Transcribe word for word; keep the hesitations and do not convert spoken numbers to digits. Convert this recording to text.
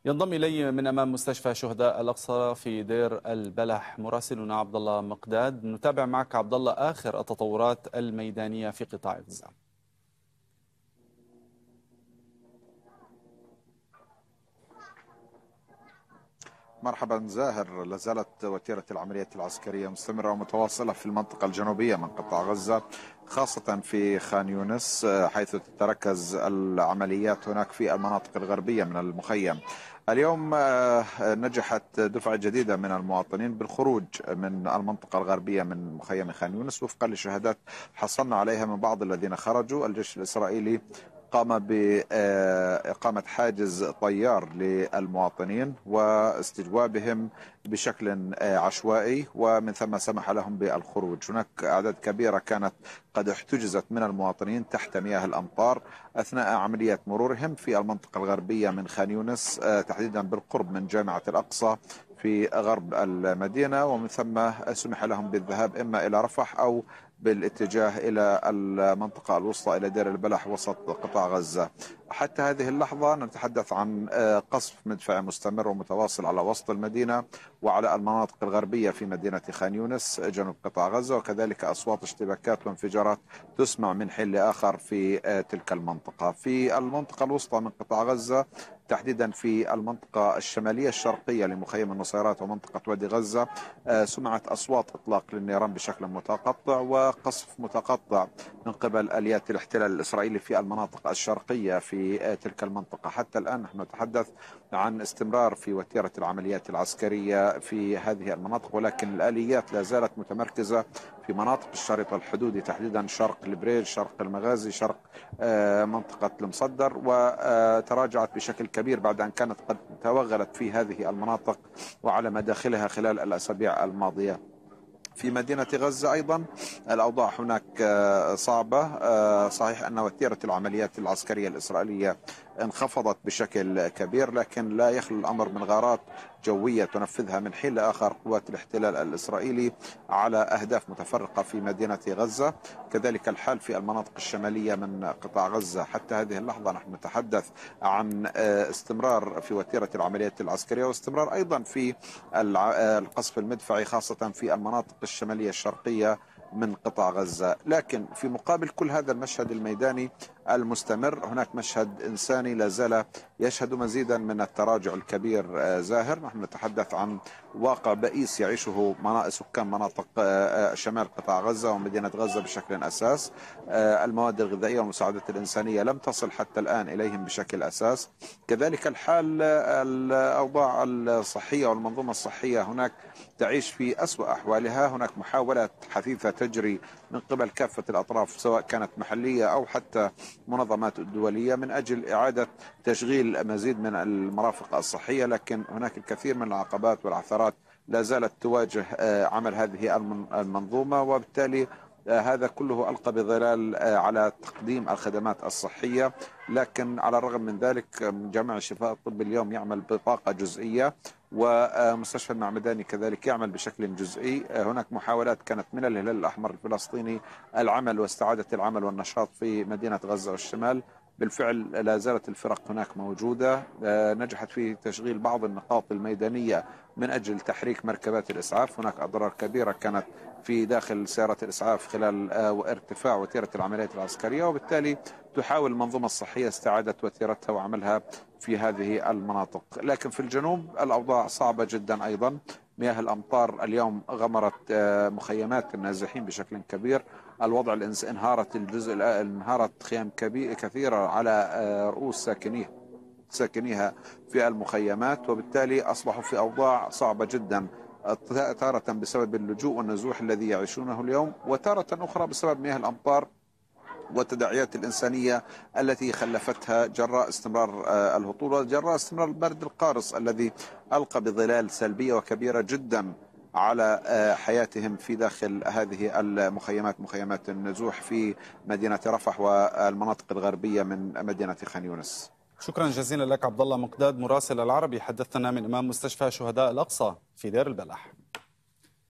ينضم إلي من أمام مستشفى شهداء الأقصى في دير البلح مراسلنا عبد الله مقداد. نتابع معك عبد الله آخر التطورات الميدانية في قطاع غزة. مرحبا زاهر، لازالت وتيرة العمليات العسكرية مستمرة ومتواصلة في المنطقة الجنوبية من قطاع غزة، خاصة في خان يونس، حيث تتركز العمليات هناك في المناطق الغربية من المخيم. اليوم نجحت دفعة جديدة من المواطنين بالخروج من المنطقة الغربية من مخيم خان يونس وفقا لشهادات حصلنا عليها من بعض الذين خرجوا. الجيش الإسرائيلي قام بإقامة حاجز طيار للمواطنين واستجوابهم بشكل عشوائي، ومن ثم سمح لهم بالخروج. هناك أعداد كبيرة كانت قد احتجزت من المواطنين تحت مياه الأمطار أثناء عملية مرورهم في المنطقة الغربية من خان يونس، تحديدا بالقرب من جامعة الأقصى في غرب المدينة، ومن ثم سمح لهم بالذهاب إما إلى رفح أو بالاتجاه إلى المنطقة الوسطى إلى دير البلح وسط قطاع غزة. حتى هذه اللحظة نتحدث عن قصف مدفعي مستمر ومتواصل على وسط المدينة وعلى المناطق الغربية في مدينة خان يونس جنوب قطاع غزة، وكذلك أصوات اشتباكات وانفجارات تسمع من حين لآخر في تلك المنطقة. في المنطقة الوسطى من قطاع غزة، تحديدا في المنطقة الشمالية الشرقية لمخيم النصيرات ومنطقة وادي غزة، سمعت أصوات إطلاق للنيران بشكل متقطع وقصف متقطع من قبل آليات الاحتلال الإسرائيلي في المناطق الشرقية في تلك المنطقة. حتى الآن نحن نتحدث عن استمرار في وتيرة العمليات العسكرية في هذه المناطق، ولكن الآليات لا زالت متمركزة في مناطق الشريط الحدودي، تحديدا شرق البريج، شرق المغازي، شرق منطقة المصدر، وتراجعت بشكل كبير بعد أن كانت قد توغلت في هذه المناطق وعلى مداخلها خلال الأسابيع الماضية. في مدينة غزة أيضا الأوضاع هناك صعبة. صحيح أن وتيرة العمليات العسكرية الإسرائيلية انخفضت بشكل كبير، لكن لا يخلو الأمر من غارات جوية تنفذها من حين لآخر قوات الاحتلال الإسرائيلي على أهداف متفرقة في مدينة غزة. كذلك الحال في المناطق الشمالية من قطاع غزة. حتى هذه اللحظة نحن نتحدث عن استمرار في وتيرة العمليات العسكرية واستمرار أيضا في القصف المدفعي، خاصة في المناطق الشمالية الشرقية من قطاع غزة. لكن في مقابل كل هذا المشهد الميداني المستمر، هناك مشهد إنساني لا زال يشهد مزيدا من التراجع الكبير. زاهر، نحن نتحدث عن واقع بئيس يعيشه سكان مناطق شمال قطاع غزة ومدينة غزة بشكل أساس. المواد الغذائية والمساعدات الإنسانية لم تصل حتى الآن إليهم بشكل أساس. كذلك الحال الأوضاع الصحية والمنظومة الصحية هناك تعيش في أسوأ أحوالها. هناك محاولات حثيثة تجري من قبل كافة الأطراف، سواء كانت محلية أو حتى منظمات دولية، من أجل إعادة تشغيل مزيد من المرافق الصحية، لكن هناك الكثير من العقبات والعثرات لا زالت تواجه عمل هذه المنظومة، وبالتالي هذا كله ألقى بظلال على تقديم الخدمات الصحية. لكن على الرغم من ذلك جامع الشفاء الطبي اليوم يعمل بطاقة جزئية، ومستشفى المعمداني كذلك يعمل بشكل جزئي. هناك محاولات كانت من الهلال الأحمر الفلسطيني العمل واستعادة العمل والنشاط في مدينة غزة والشمال. بالفعل لا زالت الفرق هناك موجودة، نجحت في تشغيل بعض النقاط الميدانية من أجل تحريك مركبات الإسعاف. هناك أضرار كبيرة كانت في داخل سيارة الإسعاف خلال ارتفاع وتيرة العمليات العسكرية، وبالتالي تحاول المنظومة الصحية استعادة وتيرتها وعملها في هذه المناطق. لكن في الجنوب الأوضاع صعبة جدا أيضا. مياه الأمطار اليوم غمرت مخيمات النازحين بشكل كبير. الوضع انهارت الجزء انهارت خيام كثيرة على رؤوس ساكنيه ساكنيها في المخيمات، وبالتالي أصبحوا في أوضاع صعبة جدا، تارة بسبب اللجوء والنزوح الذي يعيشونه اليوم، وتارة أخرى بسبب مياه الأمطار والتداعيات الإنسانية التي خلفتها جراء استمرار الهطول وجراء استمرار البرد القارس الذي ألقى بظلال سلبية وكبيرة جدا على حياتهم في داخل هذه المخيمات، مخيمات النزوح في مدينة رفح والمناطق الغربية من مدينة خان يونس. شكرا جزيلا لك عبد الله مقداد مراسل العربي، حدثنا من أمام مستشفى شهداء الأقصى في دير البلح.